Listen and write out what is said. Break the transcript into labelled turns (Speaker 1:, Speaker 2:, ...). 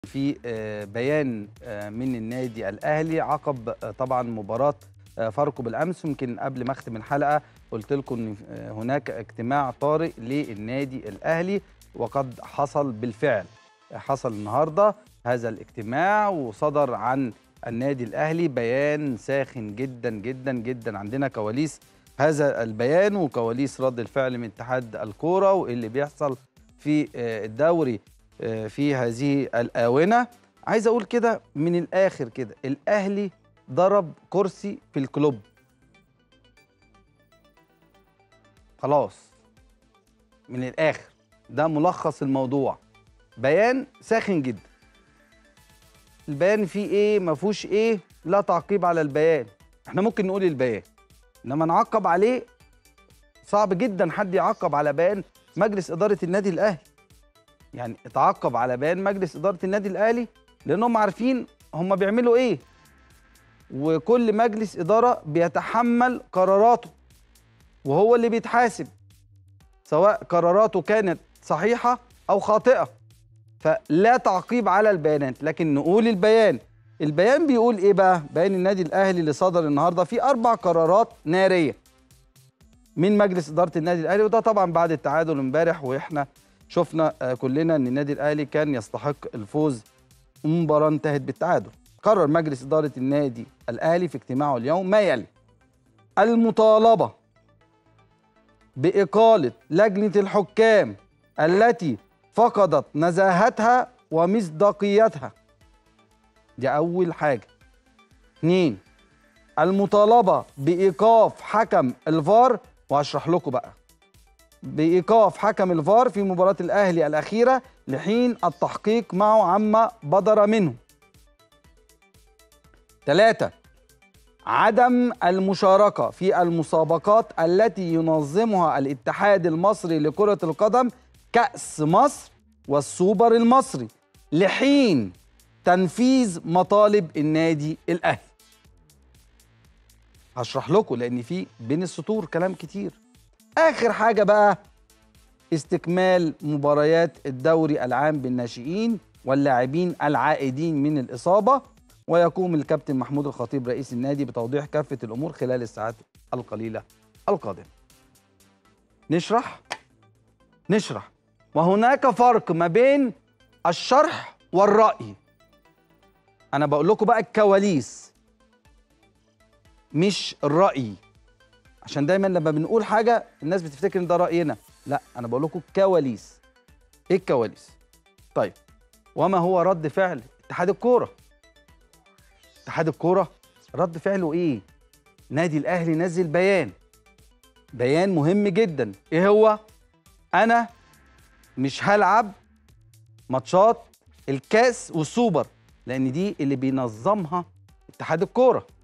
Speaker 1: في بيان من النادي الأهلي عقب طبعا مباراة فاركو بالأمس. يمكن قبل ما أختم الحلقة قلت لكم إن هناك اجتماع طارئ للنادي الأهلي، وقد حصل بالفعل. حصل النهاردة هذا الاجتماع وصدر عن النادي الأهلي بيان ساخن جدا جدا جدا. عندنا كواليس هذا البيان وكواليس رد الفعل من اتحاد الكورة وإيه اللي بيحصل في الدوري في هذه الآونة. عايز أقول كده من الآخر كده، الأهلي ضرب كرسي في الكلوب. خلاص من الآخر ده ملخص الموضوع. بيان ساخن جدا. البيان فيه إيه ما فيهوش إيه، لا تعقيب على البيان. احنا ممكن نقول البيان إنما نعقب عليه صعب جدا. حد يعقب على بيان مجلس إدارة النادي الأهلي. يعني اتعقب على بيان مجلس إدارة النادي الأهلي لأنهم عارفين هم بيعملوا إيه، وكل مجلس إدارة بيتحمل قراراته وهو اللي بيتحاسب سواء قراراته كانت صحيحة أو خاطئة. فلا تعقيب على البيانات، لكن نقول البيان بيقول إيه بقى؟ بيان النادي الأهلي اللي صدر النهاردة فيه 4 قرارات نارية من مجلس إدارة النادي الأهلي، وده طبعا بعد التعادل امبارح. وإحنا شفنا كلنا ان النادي الاهلي كان يستحق الفوز. مباراة انتهت بالتعادل. قرر مجلس اداره النادي الاهلي في اجتماعه اليوم ما يلي: المطالبه باقاله لجنه الحكام التي فقدت نزاهتها ومصداقيتها. دي اول حاجه. 2، المطالبه بايقاف حكم الفار، وهشرح لكم بقى، بإيقاف حكم الفار في مباراة الأهلي الأخيرة لحين التحقيق معه عما بدر منه. 3، عدم المشاركة في المسابقات التي ينظمها الاتحاد المصري لكرة القدم، كأس مصر والسوبر المصري، لحين تنفيذ مطالب النادي الأهلي. هشرح لكم لأن في بين السطور كلام كتير. آخر حاجة بقى استكمال مباريات الدوري العام بالناشئين واللاعبين العائدين من الإصابة، ويقوم الكابتن محمود الخطيب رئيس النادي بتوضيح كافة الأمور خلال الساعات القليلة القادمة. نشرح. وهناك فرق ما بين الشرح والرأي. أنا بقول لكم بقى الكواليس مش الرأي، عشان دايما لما بنقول حاجة الناس بتفتكر ان ده رأينا. لا، انا بقول لكم كواليس. ايه الكواليس؟ طيب، وما هو رد فعل اتحاد الكورة؟ اتحاد الكورة رد فعله ايه؟ نادي الاهلي نزل بيان مهم جدا. ايه هو؟ انا مش هلعب ماتشات الكاس والسوبر لان دي اللي بينظمها اتحاد الكورة.